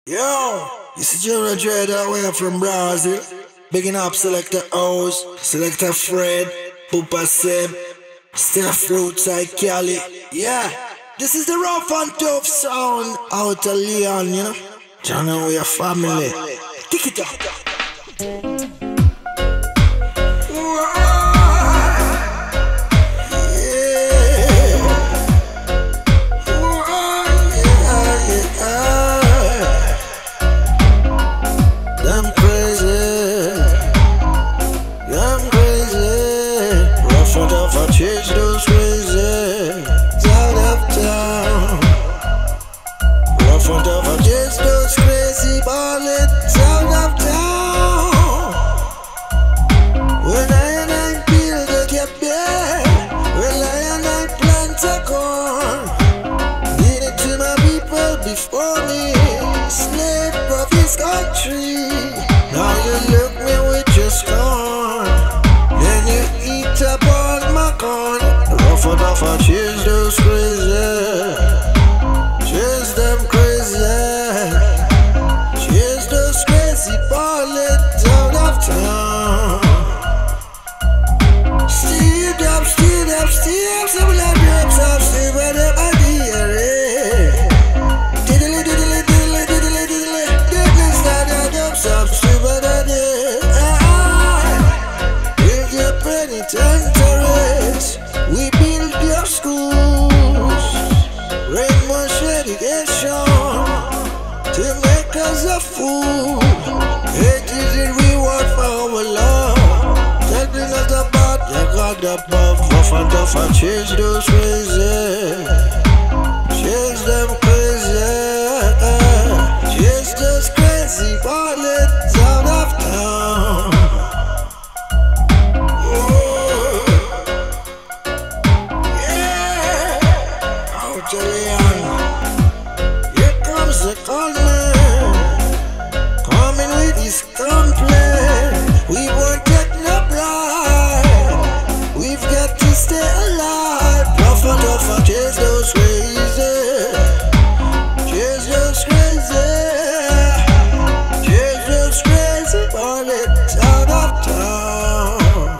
Yo, this is Junior Dread all the way from Brazil. Bigging up Selector O's, Selector Fred, Poopa Seb, Steph Roots, Cali. Yeah, this is the rough and tough sound out of Leon, you know. Johnny, we are family. Kick it up. Chase those crazy out of town. Rough and tough, I chase those crazy ballets out of town. When I build a cabin, when I plant a corn, did it to my people before me, slave of this country. Now you look me with your scorn, then you eat up all my corn. Rough and tough, I chase those crazy, chase them crazy, chase those crazy ballets out of town. Steal up, some of them grapes up, steal by them idea. Diddly, diddly, diddly, diddly, diddly, diddly, start your dumps up, steal by them build your penitentiaries, we build your schools, rain much education to make us a fool. It is the reward for our love, taking us apart, you got the buff. Rough and tough, I chase those crazy, chase them crazy, chase those crazy ballets out of town. Here comes the gunman, coming with his complaint. We won't take no bribe, we've got to stay alive. Rough and tough, I chase those crazy, chase those crazy, chase those crazy bullets out of town.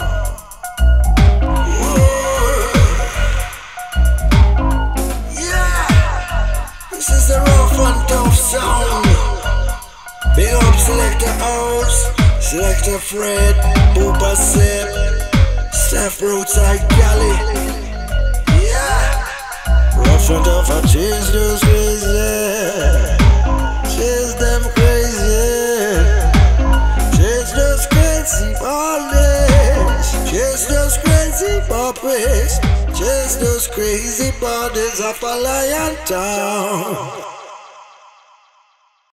This is the rough and tough sound. Big up Selector O's, Selector Fred, Poopa Seb, Steph Roots, Cali. Yeah, rough and tough, I chase those crazy, chase them crazy, chase those crazy ballets, chase those crazy puppies, chase those crazy bodies up a lion town.